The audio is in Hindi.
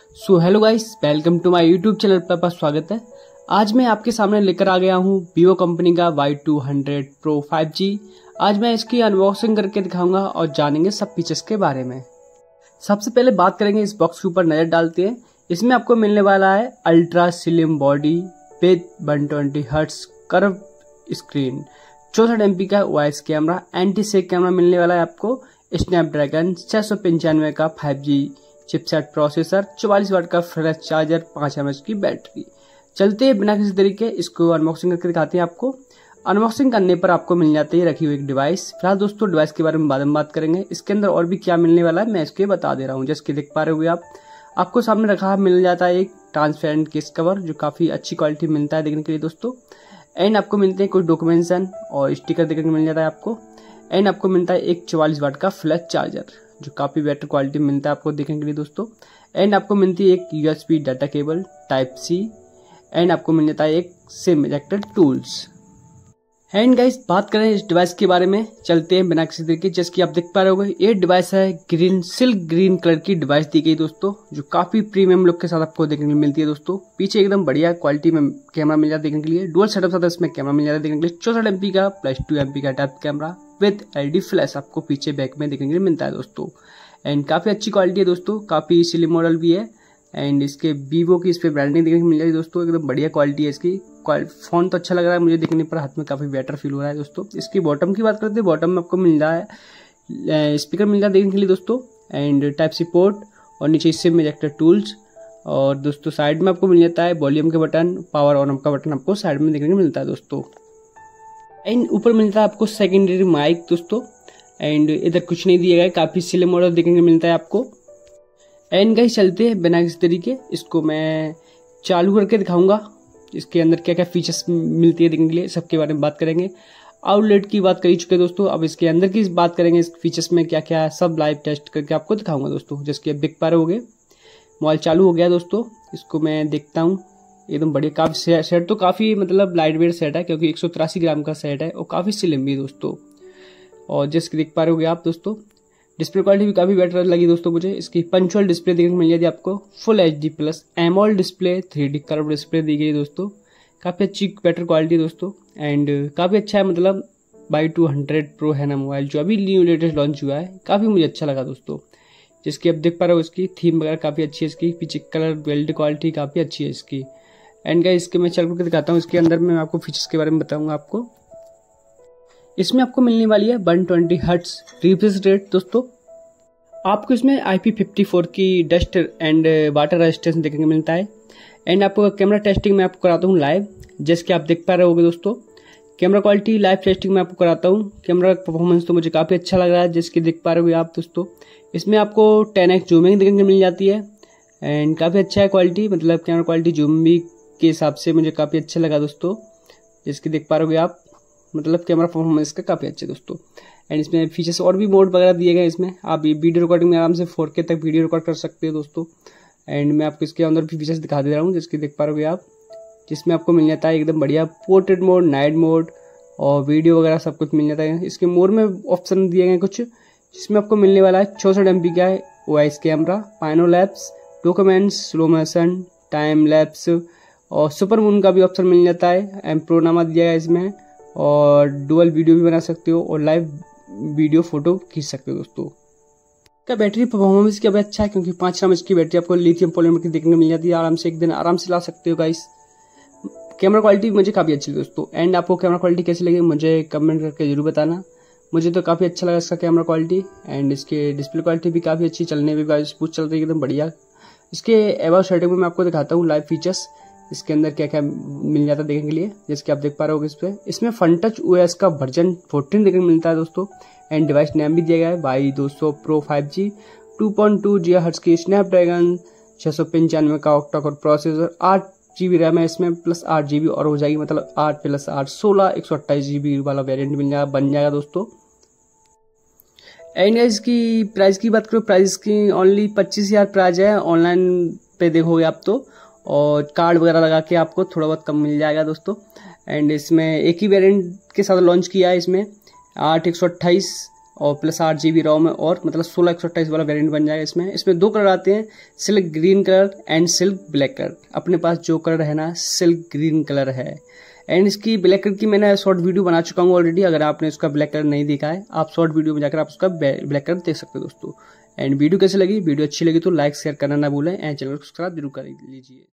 So hello guys, welcome to my YouTube channel पर आपका स्वागत है। आज मैं आपके सामने लेकर आ गया हूँ वीवो कंपनी का Y200 Pro 5G। आज मैं इसकी अनबॉक्सिंग करके दिखाऊंगा और जानेंगे सब फीचर्स के बारे में। सबसे पहले बात करेंगे इस बॉक्स के ऊपर नजर डालते हैं। इसमें आपको मिलने वाला है ultra slim body with 120 hertz curve screen, 64 MP का voice camera, anti shake camera मिलने वाला है आपको, स्नैपड्रैगन 695 का 5G चिपसेट प्रोसेसर, 44 वाट का फ्लैश चार्जर, 5 mAh की बैटरी। चलते हैं बिना किसी तरीके इसको अनबॉक्सिंग करके दिखाते हैं आपको। अनबॉक्सिंग करने पर आपको मिल जाती है रखी हुई एक डिवाइस। फिलहाल दोस्तों डिवाइस के बारे में बाद में बात करेंगे। इसके अंदर और भी क्या मिलने वाला है मैं इसके बता दे रहा हूँ। जैसे कि देख पा रहे हुए आपको सामने रखा मिल जाता है एक ट्रांसपेरेंट केस कवर, जो काफी अच्छी क्वालिटी मिलता है देखने के लिए दोस्तों। एंड आपको मिलते हैं कुछ डॉक्यूमेंटेशन और स्टिकर देखने को मिल जाता है आपको। एंड आपको मिलता है एक 44 वाट का फ्लैश चार्जर, जो काफी बेटर क्वालिटी मिलता है आपको देखने के लिए दोस्तों। एंड आपको मिलती है एक USB data cable type C। And आपको मिल जाता है एक SIM ejector tools. And guys बात करें इस डिवाइस के बारे में, चलते हैं बिना किसी तरीके। जैसे कि आप देख पा रहे होंगे ये डिवाइस है सिल्क ग्रीन कलर की डिवाइस दी गई दोस्तों, जो काफी प्रीमियम लुक के साथ आपको देखने को मिलती है दोस्तों। पीछे एकदम बढ़िया क्वालिटी में कैमरा मिल जाता है देखने के लिए। डुअल सेटअप साथ इसमें कैमरा मिल जाता है देखने के लिए। 64 MP का प्लस 2 MP का depth camera with LED flash आपको पीछे बैक में देखने के लिए मिलता है दोस्तों। एंड काफी अच्छी क्वालिटी है दोस्तों, काफी स्लिम मॉडल भी है। एंड इसके वीवो की इस पे ब्रांडिंग देखने को मिल जाती है दोस्तों, एकदम बढ़िया क्वालिटी है इसकी। फोन तो अच्छा लग रहा है मुझे देखने पर, हाथ में काफी बेटर फील हो रहा है दोस्तों। इसकी बॉटम की बात करते हैं, बॉटम में आपको मिल रहा है स्पीकर मिल रहा है देखने के लिए दोस्तों, एंड टाइप सी पोर्ट, और नीचे सिम इजेक्टर टूल्स। और दोस्तों साइड में आपको मिल जाता है वॉल्यूम के बटन, पावर ऑन ऑफ का बटन आपको साइड में देखने को मिलता है दोस्तों। एंड ऊपर मिलता है आपको सेकेंडरी माइक दोस्तों। एंड इधर कुछ नहीं दिया गया है, काफी स्लिम मॉडल देखने को मिलता है आपको। एंड गाइस चलते हैं बिना किसी तरीके इसको मैं चालू करके दिखाऊंगा। इसके अंदर क्या क्या फीचर्स मिलती है देखने के लिए सबके बारे में बात करेंगे। आउटलेट की बात कर ही चुके दोस्तों, अब इसके अंदर की बात करेंगे। इस फीचर्स में क्या क्या है सब लाइव टेस्ट करके आपको दिखाऊंगा दोस्तों। जैसे आप देख पा रहे होगे मोबाइल चालू हो गया दोस्तों। इसको मैं देखता हूँ, एकदम बढ़िया। काफी सेट तो काफी मतलब लाइट वेट सेट है, क्योंकि 183 ग्राम का सेट है और काफी स्लिम भी दोस्तों। और जैसे देख पा रहे होगे आप दोस्तों, डिस्प्ले क्वालिटी भी काफी बेटर लगी दोस्तों मुझे। इसकी पंचुअल डिस्प्ले देखने को मिल जाती है आपको, full HD plus AMOLED display, 3D curve display दी गई दोस्तों, काफी अच्छी बेटर क्वालिटी दोस्तों। एंड काफी अच्छा है, मतलब Y200 Pro है ना मोबाइल, जो अभी न्यू लेटेस्ट लॉन्च हुआ है, काफी मुझे अच्छा लगा दोस्तों। जिसकी आप देख पा रहे हो इसकी थीम वगैरह काफी अच्छी है, इसकी पीछे कलर बिल्ड क्वालिटी काफी अच्छी है इसकी। एंड गाइस इसके मैं चल करके दिखाता हूँ। इसके अंदर मैं आपको फीचर्स के बारे में बताऊंगा आपको। इसमें आपको मिलने वाली है 120 हर्ट्ज रिफ्रेश रेट दोस्तों। आपको इसमें IP54 की डस्ट एंड वाटर रेजिस्टेंस देखने को मिलता है। एंड आपको कैमरा टेस्टिंग में आपको कराता हूँ लाइव, जैसे कि आप देख पा रहे होगे दोस्तों। कैमरा क्वालिटी लाइव टेस्टिंग में आपको कराता हूँ। कैमरा परफॉर्मेंस तो मुझे काफी अच्छा लग रहा है, जैसे कि देख पा रहे होगे आप दोस्तों। इसमें आपको 10x जूमिंग देखने को मिल जाती है। एंड काफी अच्छा है क्वालिटी, मतलब कैमरा क्वालिटी जूम भी के हिसाब से मुझे काफी अच्छा लगा दोस्तों। जैसे कि देख पा रहे होगे आप, मतलब कैमरा परफॉर्मेंस का काफी अच्छा दोस्तों। एंड इसमें फीचर्स और भी मोड वगैरह दिए गए इसमें। आप वीडियो रिकॉर्डिंग में आराम से 4K तक वीडियो रिकॉर्ड कर सकते हो दोस्तों। एंड मैं आपको इसके अंदर भी फीचर्स दिखा दे रहा हूँ, जिसके देख पा रहे हो आप, जिसमें आपको मिल जाता है एकदम बढ़िया पोर्ट्रेट मोड, नाइट मोड और वीडियो वगैरह सब कुछ मिल जाता है। इसके मोड में ऑप्शन दिए गए कुछ, जिसमें आपको मिलने वाला है 64 MP का वॉइस कैमरा, पाइनोलैप्स, documents, slow motion, time lapse और सुपर मून का भी ऑप्शन मिल जाता है। एंड प्रोनामा दिया है इसमें, और डुअल वीडियो भी बना सकते हो और लाइव वीडियो फोटो खींच सकते हो दोस्तों। का बैटरी परफॉर्मेंस क्या अच्छा है, क्योंकि 5 mAh की बैटरी आपको लिथियम पॉलीमर की देखने को मिल जाती है। आराम से एक दिन आराम से ला सकते हो गाइस। कैमरा क्वालिटी मुझे काफी अच्छी लगी दोस्तों। एंड आपको कैमरा क्वालिटी कैसी लगी मुझे कमेंट करके जरूर बताना। मुझे तो काफी अच्छा लगा इसका कैमरा क्वालिटी। एंड इसके डिस्प्ले क्वालिटी भी काफी अच्छी, चलने भी गाइस स्मूथ चल रही है एकदम बढ़िया। इसके अबाउट सेटिंग में मैं आपको दिखाता हूँ लाइव फीचर्स, इसके अंदर क्या क्या मिल जाता है देखने के लिए। जैसे कि आप देख पा रहे हो इसमें FunTouch OS का वर्जन 14 देखने को मिलता है दोस्तों। एंड डिवाइस नेम भी दिया गया है Y200 Pro 5G, 2.2 GHz की स्नैपड्रैगन 695 का octa core processor, 8GB RAM है इसमें, प्लस 8GB और हो जाएगी, मतलब 8 + 8 16 128GB वाला वेरिएंट बन जाएगा दोस्तों। एंड इसकी प्राइस की बात करो, प्राइस की ओनली 25,000 प्राइस है। ऑनलाइन पे देखोगे आप तो, और कार्ड वगैरह लगा के आपको थोड़ा बहुत कम मिल जाएगा दोस्तों। एंड इसमें एक ही वेरिएंट के साथ लॉन्च किया है इसमें, 8 128 और प्लस 8 GB रोम है और मतलब 16 128 वाला वेरिएंट बन जाएगा। इसमें 2 कलर आते हैं, silk green colour and silk black colour. अपने पास जो कलर है ना सिल्क ग्रीन कलर है। एंड इसकी ब्लैक कलर की मैंने शॉर्ट वीडियो बना चुका हूँ ऑलरेडी। अगर आपने उसका ब्लैक कलर नहीं देखा है, आप शॉर्ट वीडियो में जाकर आप उसका ब्लैक कलर देख सकते हो दोस्तों। एंड वीडियो कैसी लगी, वीडियो अच्छी लगी तो लाइक शेयर करना ना भूलें एंड चैनल को सब्सक्राइब जरूर कर लीजिए।